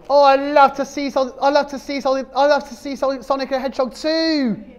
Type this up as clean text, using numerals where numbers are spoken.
Oh, I love to see Sonic the Hedgehog 2.